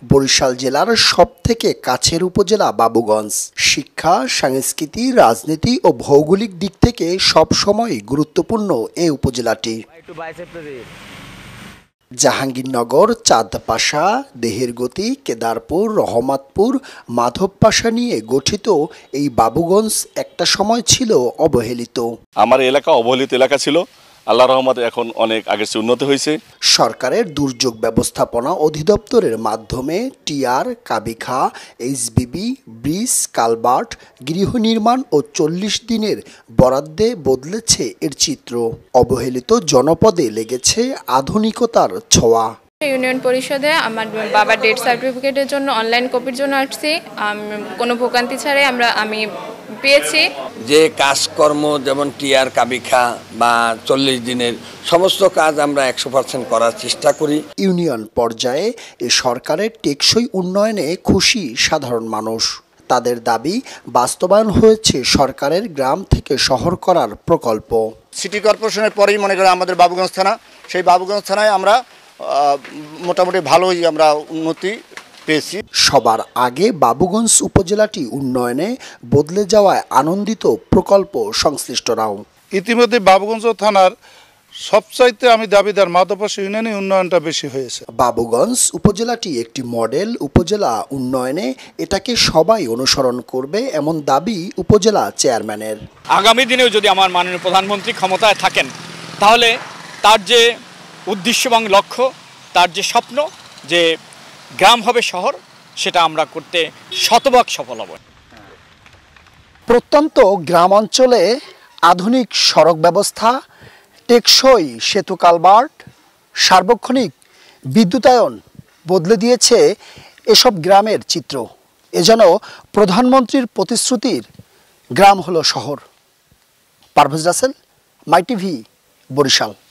বরিশাল জেলার সবথেকে কাছের উপজেলা বাবুগঞ্জ শিক্ষা, সংস্কৃতি, রাজনীতি ও ভৌগোলিক দিক থেকে সবসময় গুরুত্বপূর্ণ এই উপজেলাটি। জাহাঙ্গীরনগর, চাঁদপাশা, দেহেরগতি, কেদারপুর, রহমতপুর, মাধবপাশা নিয়ে গঠিত এই বাবুগঞ্জ একটা সময় ছিল অবহেলিত। আমার এলাকা অবহেলিত এলাকা ছিল, আল্লাহর রহমতে এখন অনেক আগের চেয়ে উন্নত হয়েছে। সরকারের দুর্যোগ ব্যবস্থাপনা অধিদপ্তরের মাধ্যমে টিআর, কাবিখা, এইচবিবি, ব্রিজ, কালভার্ট, গৃহ নির্মাণ ও ৪০ দিনের বরাদ্দে বদলেছে এর চিত্র। অবহেলিত জনপদে লেগেছে আধুনিকতার ছোঁয়া। ইউনিয়ন পরিষদে আমার বাবার ডেথ সার্টিফিকেটের জন্য অনলাইন কপির জন্য আসছি, কোনো ভোগান্তি ছাড়াই আমি পেয়েছি। যে কাজকর্ম যেমন টিআর, কাবিখা বা ৪০ দিনের সমস্ত কাজ আমরা ১০০% করার চেষ্টা করি। ইউনিয়ন পর্যায়ে এ সরকারের টেকসই উন্নয়নে খুশি সাধারণ মানুষ। তাদের দাবি বাস্তবায়ন হয়েছে সরকারের গ্রাম থেকে শহর করার প্রকল্প। সিটি কর্পোরেশনের পরেই মনে করেন আমাদের বাবুগঞ্জ থানা, সেই বাবুগঞ্জ থানায় আমরা মোটামুটি ভালোই আমরা উন্নতি পেয়েছি। সবার আগে বাবুগঞ্জ উপজেলাটি উন্নয়নে বদলে যাওয়ায় আনন্দিত প্রকল্প সংশ্লিষ্টরাও। ইতিমধ্যে বাবুগঞ্জ থানার সবচাইতে আমি দাবিদার মাতোপাশা ইউনিয়নে উন্নয়নটা বেশি হয়েছে। বাবুগঞ্জ উপজেলাটি একটি মডেল উপজেলা, উন্নয়নে এটাকে সবাই অনুসরণ করবে এমন দাবি উপজেলা চেয়ারম্যানের। আগামী দিনেও যদি আমার মাননীয় প্রধানমন্ত্রী ক্ষমতায় থাকেন, তাহলে তার যে উদ্দেশ্য এবং লক্ষ্য, তার যে স্বপ্ন যে গ্রাম হবে শহর, সেটা আমরা করতে শতভাগ সফল হব। প্রত্যন্ত গ্রাম অঞ্চলে আধুনিক সড়ক ব্যবস্থা, টেকসই সেতু, কালভার্ট, সার্বক্ষণিক বিদ্যুতায়ন বদলে দিয়েছে এসব গ্রামের চিত্র। এজন্য প্রধানমন্ত্রীর প্রতিশ্রুতির গ্রাম হলো শহর। Parvez Russell, My TV, Barishal.